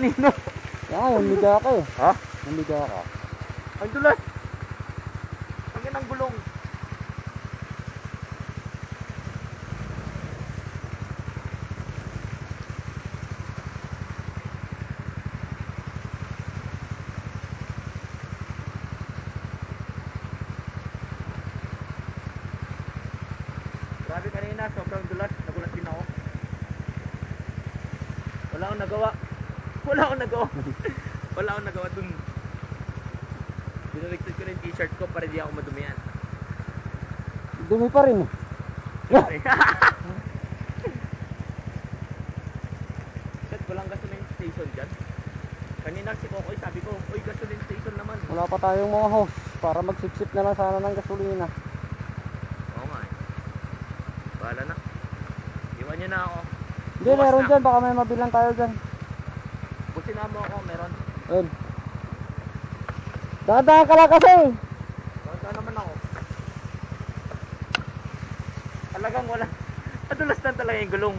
kanina. Yan, humiga ka eh. Ha? Humiga ka. Ang dulas. Ang yan ang gulong. Grabe kanina, sobrang dulas. Nagulat din ako. Wala akong nagawa. Wala akong nagawa dun. Binaligtad ko na yung t-shirt ko para di ako madumihan. Dumi pa rin eh. Shit, walang gasoline station dyan. Kanina si Kokoy sabi ko, uy, gasoline station naman. Wala pa tayong mga hose para magsipsip na lang sana ng gasolina. Oo nga eh. Bahala na. Iwan niyo na ako. Hindi, Bukas meron na. dyan. Baka may mabilang tayo dyan. Busin na mo ako, meron. Ayun. Dahan-dahan ka lang kasi. Basta naman ako. Talagang wala. Madulas na talaga yung gulong.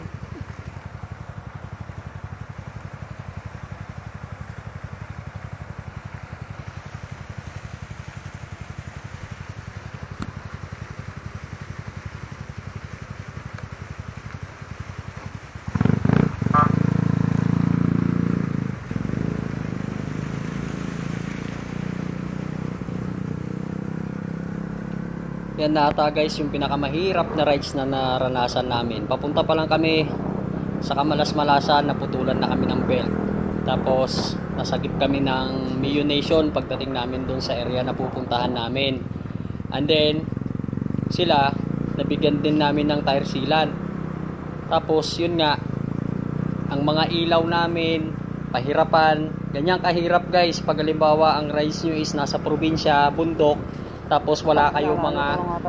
Yan na ata guys yung pinakamahirap na rides na naranasan namin. Papunta pa lang kami sa Kamalas-Malasan, naputulan na kami ng belt. Tapos nasagip kami ng Mio Nation pagdating namin doon sa area na pupuntahan namin. And then sila nabigyan din namin ng tire sealant. Tapos yun nga, ang mga ilaw namin pahirapan. Ganyan kahirap guys pag halimbawa ang rides nyo is nasa probinsya, bundok, tapos wala kayong mga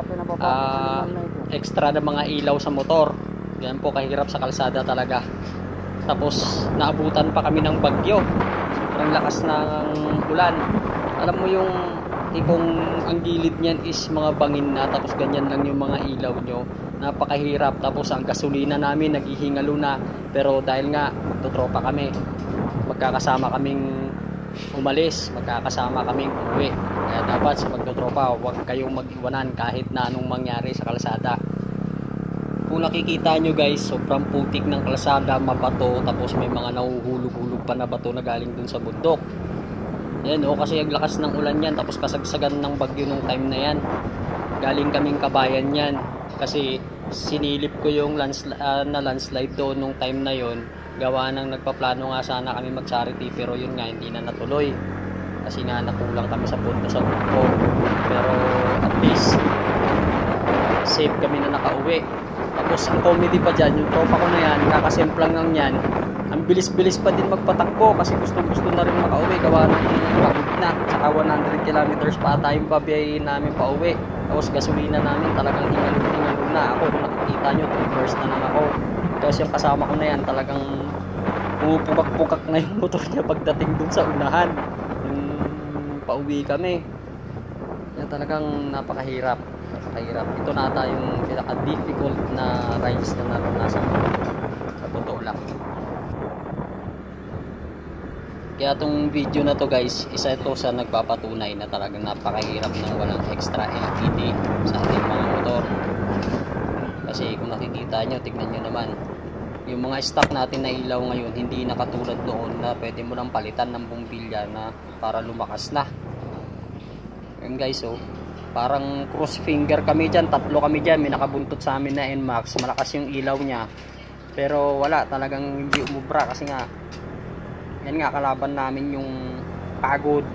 extra na mga ilaw sa motor. Yan po kahirap sa kalsada talaga. Tapos naabutan pa kami ng bagyo. Sobrang lakas ng ulan. Alam mo yung tipong ang gilid niyan is mga bangin na, tapos ganyan lang yung mga ilaw nyo. Napakahirap. Tapos ang gasolina namin naghihingalo na. Pero dahil nga tutropa kami, magkakasama kaming umalis, magkakasama kaming uwi. Kaya dapat sa magtutropa, huwag kayong mag-iwanan kahit na anong mangyari sa kalsada. Kung nakikita nyo guys, sobrang putik ng kalsada, mabato, tapos may mga nahuhulog-hulog pa na bato na galing dun sa bundok. Yan o, kasi ang lakas ng ulan yan, tapos kasagsagan ng bagyo nung time na yan. Galing kaming Kabayan yan, kasi sinilip ko yung landslide doon nung time na yon. Gawa ng nagpaplano nga sana kami mag-charity, pero yun nga hindi na natuloy kasi nga nakulang kami sa punto sa grupo. Pero at least safe kami na nakauwi. Tapos ang comedy pa dyan, yung tropa ko na yan, kakasemplang lang yan, ang bilis-bilis pa din magpatakbo kasi gusto na rin makauwi gawa ng pagod na. Saka 100 kilometers pa tayong pabiyahin namin pa uwi. Tapos gasolina namin talagang hingalun na. Ako kung nakikita nyo, 3 hours na lang ako. Tapos yung kasama ko na yan talagang pumupukak-pukak na yung motor niya pagdating dun sa unahan. Yung pauwi kami. Yan talagang napakahirap. Ito na ata yung pinaka-difficult na rides na naranasan ko. Sa totoo lang. Kaya itong video na to guys, isa ito sa nagpapatunay na talagang napakahirap ng walang extra LED sa ating mga motor. Kasi kung nakikita nyo, tignan nyo naman, yung mga stock natin na ilaw ngayon hindi na katulad noon na pwede mo lang palitan ng bumbilya na para lumakas na. Yun guys, so parang cross finger kami dyan, 3 kami dyan, may nakabuntot sa amin na NMAX, malakas yung ilaw nya, pero wala, talagang hindi umubra kasi nga yan nga, kalaban namin yung pagod,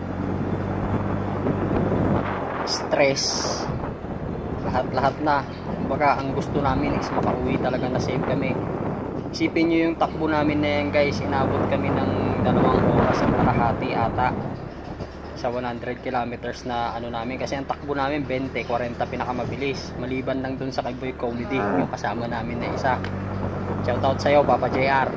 stress, lahat na. Kumbaga ang gusto namin is makauwi talaga na safe kami. Isipin nyo yung takbo namin na yan guys, inabot kami ng 2 oras at kalahati ata sa 100 kilometers na ano namin, kasi ang takbo namin 20-40 pinakamabilis, maliban lang dun sa Kayboy Comedy, yung kasama namin na isa. Shoutout sa'yo Papa JR.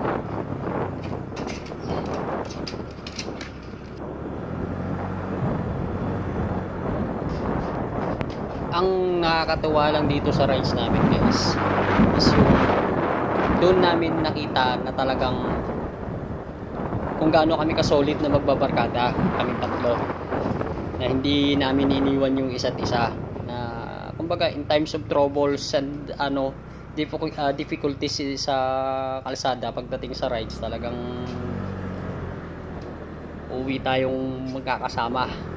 Ang nakakatuwa lang dito sa rides namin guys is yung doon namin nakita na talagang kung gaano kami kasolid na magbabarkada, kaming tatlo, na hindi namin iniwan yung isa't isa, na kumbaga in times of troubles and difficulties sa kalsada pagdating sa rides, talagang uwi tayong magkakasama.